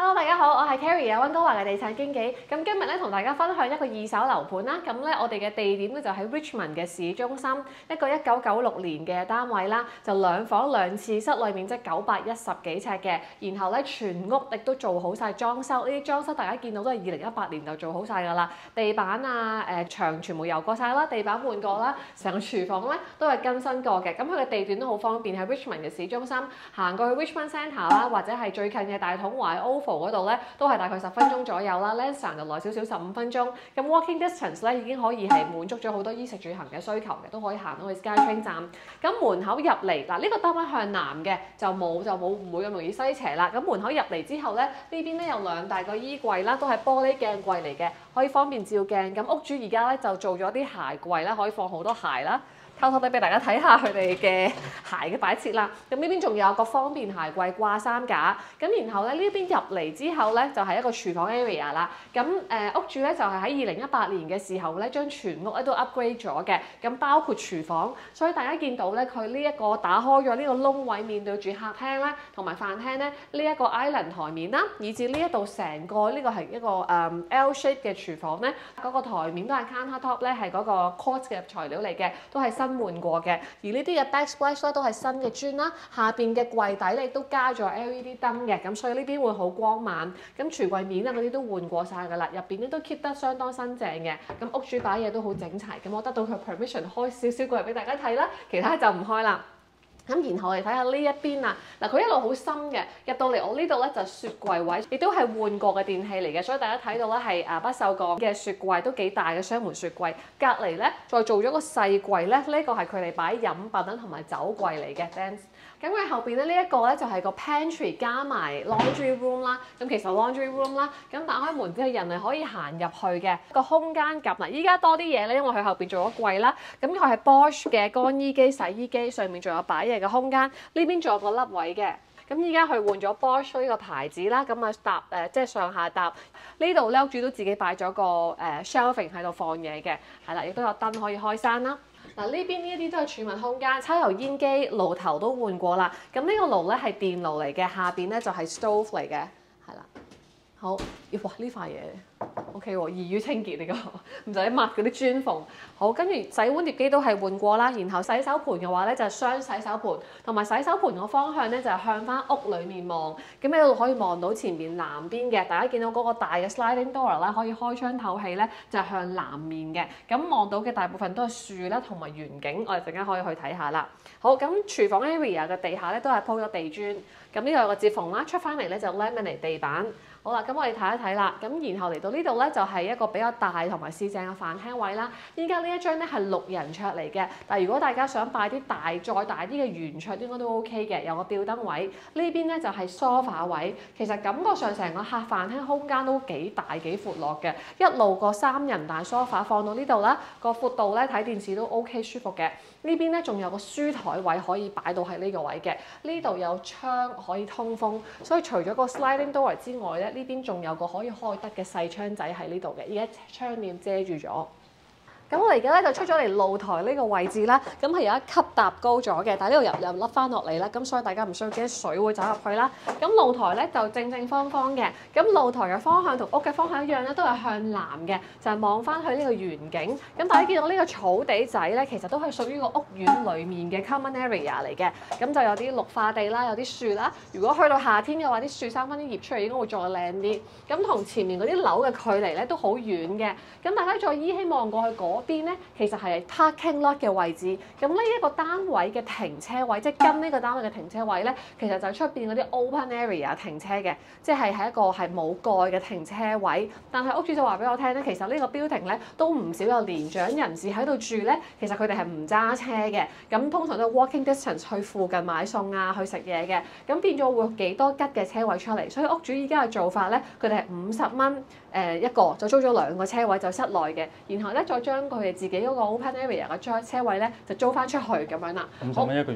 Hello， 大家好，我係 Carrie 啊，溫哥華嘅地產經紀。咁今日咧同大家分享一個二手樓盤啦。咁咧我哋嘅地點咧就喺 Richmond 嘅市中心，一個1996年嘅單位啦，就2房2廁，室內面積910幾尺嘅。然後咧全屋亦都做好晒裝修，呢啲裝修大家見到都係2018年就做好晒㗎啦。地板啊、牆全部油過晒啦，地板換過啦，成個廚房咧都係更新過嘅。咁佢嘅地段都好方便，喺 Richmond 嘅市中心，行過去 Richmond Centre 啦，或者係最近嘅大統華 嗰度咧都係大概10分鐘左右啦 Lansdowne 就耐少少15分鐘。咁 walking distance 咧已經可以係滿足咗好多衣食住行嘅需求嘅，都可以行到去 SkyTrain 站。咁門口入嚟嗱，呢個單位向南嘅就冇唔會咁容易西斜啦。咁門口入嚟之後咧，呢邊咧有2大個衣櫃啦，都係玻璃鏡櫃嚟嘅，可以方便照鏡。咁屋主而家咧就做咗啲鞋櫃啦，可以放好多鞋啦。偷偷地俾大家睇下佢哋嘅鞋嘅擺設啦。咁呢邊仲有個方便鞋櫃掛衫架。咁然後咧呢邊入嚟之後咧就係一個廚房 area 啦。咁屋主咧就係喺2018年嘅時候咧將全屋咧都 upgrade 咗嘅。咁包括廚房，所以大家見到咧佢呢一個打開咗呢個窿位，面對住客廳咧同埋飯廳咧呢一個 island 台面啦，以至呢一度成個呢個係一個L shape 嘅廚房咧，嗰個台面都係 countertop 咧係嗰個 quartz 嘅材料嚟嘅，都係新換過嘅。而呢啲嘅 backsplash 咧都係新嘅磚啦，下邊嘅櫃底咧都加咗 LED 燈嘅，咁所以呢邊會好光猛。咁櫥櫃面啊嗰啲都換過晒㗎啦，入邊咧都 keep 得相當新淨嘅。咁屋主擺嘢都好整齊，咁我得到佢 permission 開少少過嚟俾大家睇啦，其他就唔開啦。咁然後我哋睇下呢一邊啊，嗱佢一路好深嘅，入到嚟我呢度咧就雪櫃位，亦都係換過嘅電器嚟嘅，所鑿家睇到咧係不鏽鋼嘅雪櫃，都幾大嘅雙門雪櫃。隔離咧再做咗個細櫃咧，呢個係佢哋擺飲品啦同埋酒櫃嚟嘅。咁佢後邊咧呢一個咧就係個 pantry 加埋 laundry room 啦。咁其實 laundry room 啦，咁打開門之後人係可以行入去嘅個空間感啦。依家多啲嘢咧，因為佢後邊做咗櫃啦，咁佢係 Bosch 嘅乾衣機、洗衣機，上面仲有擺嘢嘅空間。呢邊仲有個凹位嘅。咁依家佢換咗 Bosch 呢個牌子啦，咁啊即係上下搭呢度咧，屋主都自己擺咗個shelving 喺度放嘢嘅，係啦，亦都有燈可以開閂啦。嗱呢邊呢一啲都係儲物空間，抽油煙機、爐頭都換過啦。咁呢個爐咧係電爐嚟嘅，下邊咧就係 stove 嚟嘅，係啦。好，哇呢塊嘢 OK 喎，易於清潔呢個，唔使抹嗰啲磚縫。好，跟住洗碗碟機都係換過啦。然後洗手盤嘅話咧就係雙洗手盤，同埋洗手盤個方向咧就係向翻屋裡面望。咁喺度可以望到前面南邊嘅，大家見到嗰個大嘅 sliding door 啦，可以開窗透氣咧，就係向南面嘅。咁望到嘅大部分都係樹啦同埋園景，我哋陣間可以去睇下啦。好，咁廚房 area 嘅地下咧都係鋪咗地磚。咁呢度有個接縫啦，出翻嚟咧就 laminate 地板。好啦，咁我哋睇一睇啦。咁然後嚟到呢度咧，就係一個比較大同埋市正嘅飯廳位啦。依家呢一張咧係6人桌嚟嘅，但係如果大家想擺啲再大啲嘅圓桌，應該都 OK 嘅。有個吊燈位，呢邊咧就係 sofa 位。其實感覺上成個客飯廳空間都幾大幾闊落嘅，一路個3人大 sofa 放到呢度啦，個闊度咧睇電視都 OK 舒服嘅。呢邊咧仲有個書台位可以擺到喺呢個位嘅，呢度有窗可以通風，所以除咗個 sliding door 之外咧，呢邊仲有個可以開得嘅細窗仔喺呢度嘅，而家窗簾遮住咗。咁我哋而家咧就出咗嚟露台呢個位置啦，咁係有1級搭高咗嘅，但係呢度又甩翻落嚟啦，咁所以大家唔需要驚水會走入去啦。咁露台咧就正方方嘅，咁露台嘅方向同屋嘅方向一樣咧，都係向南嘅，就係望翻去呢個園景。咁大家見到呢個草地仔咧，其實都係屬於個屋苑裡面嘅 common area 嚟嘅，咁就有啲綠化地啦，有啲樹啦。如果去到夏天嘅話，啲樹生翻啲葉出嚟，應該會再靚啲。咁同前面嗰啲樓嘅距離咧都好遠嘅。咁大家再依稀望過去嗰邊咧，其實係 parking lot 嘅位置。咁呢一個單位嘅停車位，即係跟呢個單位嘅停車位咧，其實就係出邊嗰啲 open area 停車嘅，即係一個係冇蓋嘅停車位。但係屋主就話俾我聽咧，其實呢個 building 咧都唔少有年長人士喺度住咧，其實佢哋係唔揸車嘅。咁通常都 walking distance 去附近買餸啊，去食嘢嘅。咁變咗會幾多吉嘅車位出嚟，所以屋主依家嘅做法咧，佢哋係50蚊一個，就租咗2個車位就室內嘅，然後咧再將佢哋自己嗰個 open area 嘅車位咧就租翻出去咁樣啦。 50蚊一個月。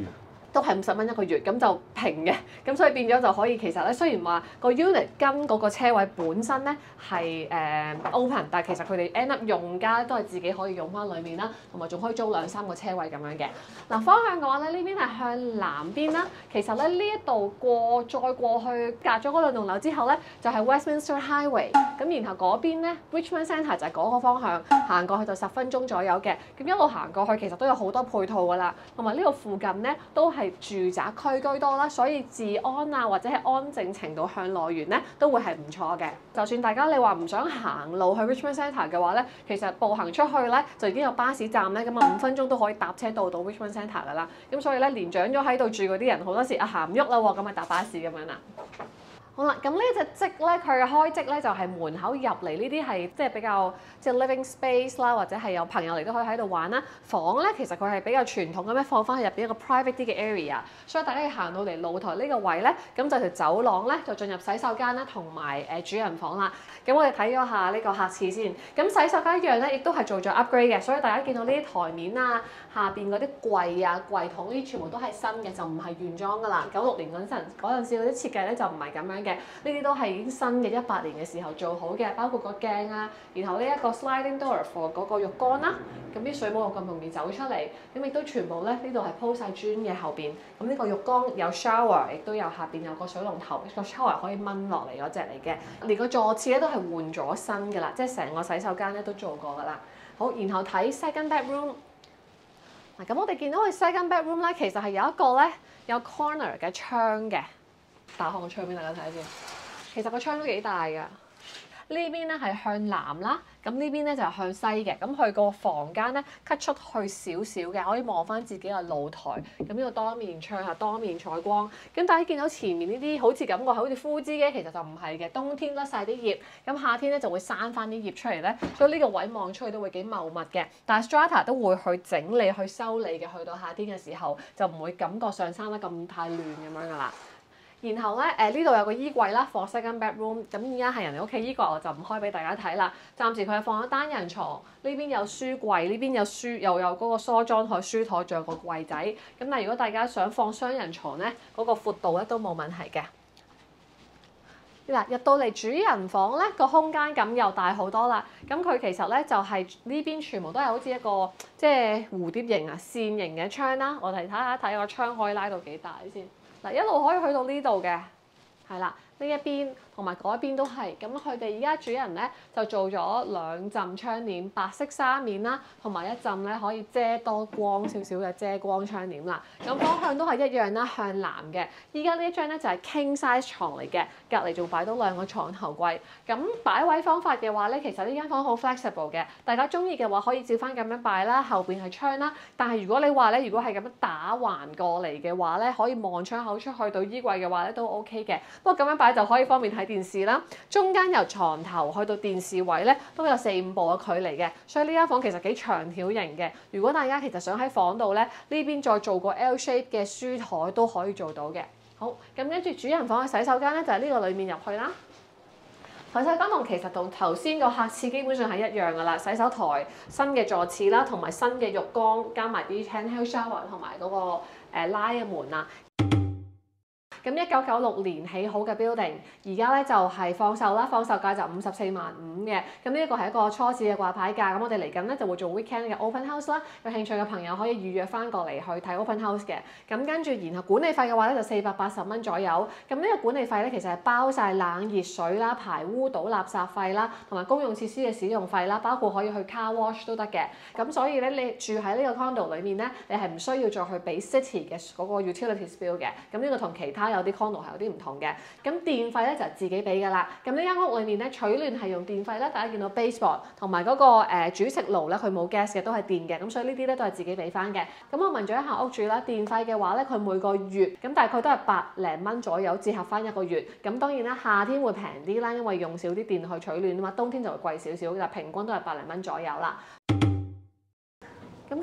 都係50蚊一個月，咁就平嘅，咁所以變咗就可以其實咧，雖然話個 unit 跟嗰個車位本身咧係open， 但係其實佢哋 end up 用家都係自己可以用翻裡面啦，同埋仲可以租2-3個車位咁樣嘅。嗱，方向嘅話咧，呢邊係向南邊啦，其實咧呢一度再過去隔咗嗰2棟樓之後咧，就係 Westminster Highway， 咁然後嗰邊咧 Richmond Centre 就係嗰個方向，行過去就10分鐘左右嘅，咁一路行過去其實都有好多配套㗎啦，同埋呢度附近咧都係住宅區居多啦，所以治安啊或者係安靜程度向內園咧都會係唔錯嘅。就算大家你話唔想行路去 Richmond Centre 嘅話咧，其實步行出去咧就已經有巴士站咧，咁5分鐘都可以搭車到 Richmond Centre 㗎啦。咁所以咧年長咗喺度住嗰啲人好多時行唔喐啦喎，咁咪搭巴士咁樣啦。好啦，咁呢隻積咧，佢嘅開積咧就係門口入嚟呢啲係即係比較即係 living space 啦，或者係有朋友嚟都可以喺度玩啦。房咧其實佢係比較傳統咁樣放翻去入邊一個 private 啲嘅 area， 所以大家要行到嚟露台呢個位咧，咁就條走廊咧就進入洗手間啦，同埋主人房啦。咁我哋睇咗下呢個客廁先，咁洗手間一樣咧，亦都係做咗 upgrade 嘅，所以大家見到呢啲台面啊、下邊嗰啲櫃啊、櫃桶呢啲全部都係新嘅，就唔係原裝噶啦。96年嗰陣時嗰啲設計咧就唔係咁樣嘅。呢啲都係已經新嘅18年嘅時候做好嘅，包括個鏡啊，然後呢一個 sliding door for 嗰個浴缸啦，咁啲水冇咁容易走出嚟，咁亦都全部咧呢度係鋪晒磚嘅後邊，咁呢個浴缸有 shower， 亦都有下邊有個水龍頭，個 shower 可以掹落嚟嗰隻嚟嘅，連個座廁咧都係換咗新嘅啦，即係成個洗手間咧都做過噶啦。好，然後睇 second bedroom。嗱，咁我哋見到佢 second bedroom 咧，其實係有一個咧有 corner 嘅窗嘅。打開個窗俾大家睇下先，其實個窗都幾大㗎。呢邊咧係向南啦，咁呢邊咧就係向西嘅。咁佢個房間咧 cut 出去少少嘅，可以望翻自己嘅露台。咁呢個多面窗啊，多面採光。咁大家見到前面呢啲好似感覺係好似枯枝嘅，其實就唔係嘅。冬天甩晒啲葉，咁夏天咧就會生翻啲葉出嚟咧，所以呢個位望出去都會幾茂密嘅。但係 strata 都會去整理、去修理嘅，去到夏天嘅時候就唔會感覺上生得咁太亂咁樣㗎啦。然後咧，呢度有個衣櫃啦 ，for second bedroom。咁而家係人哋屋企衣櫃，我就唔開俾大家睇啦。暫時佢係放咗單人床，呢邊有書櫃，呢邊有書，又有嗰個梳妝台、書台，仲有個櫃仔。咁但係如果大家想放雙人床咧，嗰個闊度咧都冇問題嘅。嗱，入到嚟主人房咧，個空間感又大好多啦。咁佢其實咧就係呢邊全部都係好似一個即係蝴蝶形啊、線形嘅窗啦。我哋睇個窗可以拉到幾大先。嗱，一路可以去到呢度嘅，係啦，呢一邊同埋嗰一邊都係。咁佢哋而家主人咧就做咗2陣窗簾，白色紗面啦，同埋一陣咧可以遮多光少少嘅遮光窗簾啦。咁方向都係一樣啦，向南嘅。依家呢一張咧就係 king size 床嚟嘅，隔離仲擺到2個床頭櫃。咁擺位方法嘅話咧，其實呢間房好 flexible 嘅，大家中意嘅話可以照翻咁樣擺啦，後邊係窗啦。但係如果你話咧，如果係咁樣打橫過嚟嘅話咧，可以望窗口出去到衣櫃嘅話咧都 OK 嘅。不過咁樣擺就可以方便睇電視啦。中間由床頭去到電視位咧都有4-5步嘅距離嘅，所以呢間房其實幾長條型嘅。如果大家其實想喺房度咧，呢邊再做個 L shape 嘅書台都可以做到嘅。好，咁跟住主人房嘅洗手間咧就係呢個裡面入去啦。洗手間同其實同頭先個客廁基本上係一樣噶啦，洗手台、新嘅座廁啦，同埋新嘅浴缸，加埋啲 handheld shower 同埋嗰個拉嘅門啊。咁1996年起好嘅 building， 而家咧就係放售啦，放售價就54.5萬嘅。咁呢一個係一個初始嘅掛牌價。咁我哋嚟緊咧就會做 weekend 嘅 open house 啦，有興趣嘅朋友可以預約翻過嚟去睇 open house 嘅。咁跟住然後管理費嘅話咧就480蚊左右。咁呢個管理費咧其實係包晒冷熱水啦、排污倒垃圾費啦，同埋公用設施嘅使用費啦，包括可以去 car wash 都得嘅。咁所以咧你住喺呢個 condo 裏面咧，你係唔需要再去俾 city 嘅嗰個 utilities bill 嘅。咁呢個同其他有啲 condo 係有啲唔同嘅，咁電費咧就係自己俾㗎啦。咁呢間屋裏面咧取暖係用電費咧，大家見到 baseboard 同埋嗰個煮食爐咧，佢冇 gas 嘅，都係電嘅。咁所以呢啲咧都係自己俾翻嘅。咁我問咗一下屋主啦，電費嘅話咧，佢每個月咁大概都係百零蚊左右，折合翻一個月。咁當然啦，夏天會平啲啦，因為用少啲電去取暖啊嘛。冬天就會貴少少，但平均都係百零蚊左右啦。咁個 building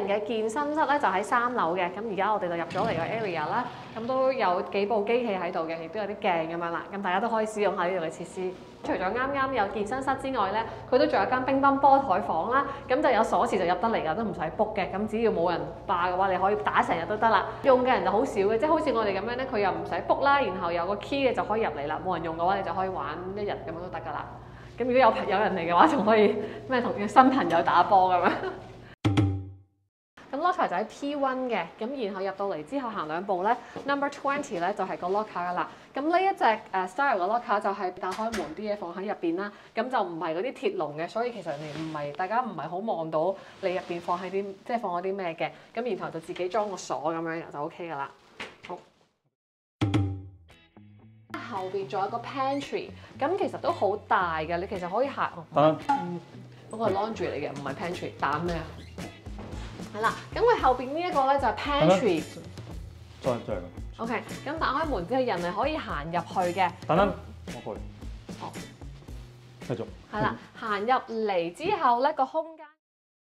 嘅健身室咧就喺3樓嘅，咁而家我哋就入咗嚟個 area 啦，咁都有幾部機器喺度嘅，亦都有啲鏡咁樣啦，咁大家都可以使用下呢度嘅設施。除咗啱啱有健身室之外咧，佢都仲有間乒乓波台房啦，咁就有鎖匙就入得嚟㗎，都唔使 book 嘅，咁只要冇人霸嘅話，你可以打成日都得啦。用嘅人就好少嘅，即係好似我哋咁樣咧，佢又唔使 book 啦，然後有個 key 嘅就可以入嚟啦，冇人用嘅話，你就可以玩1日咁樣都得㗎啦。咁如果有人嚟嘅話，仲可以咩同新朋友打波咁樣。咁 locker 就喺 P1 嘅，咁然後入到嚟之後行2步咧 ，number 20咧就係個 locker 噶啦。咁呢一隻style 嘅 locker 就係打開門啲嘢放喺入邊啦，咁就唔係嗰啲鐵籠嘅，所以其實大家唔係好望到你入邊放喺啲即係放咗啲咩嘅，咁然後就自己裝個鎖咁樣就 OK 噶啦。好。後邊仲有個 pantry， 咁其實都好大嘅，你其實可以行。嗰個係 laundry 嚟嘅，唔係 pantry。打咩啊？係啦，咁佢後邊呢一個咧就係 pantry。 再。 OK， 咁打開門之後，人係可以行入去嘅。 等等，我過嚟。 好。 繼續。 係啦，行入嚟之後咧個空間。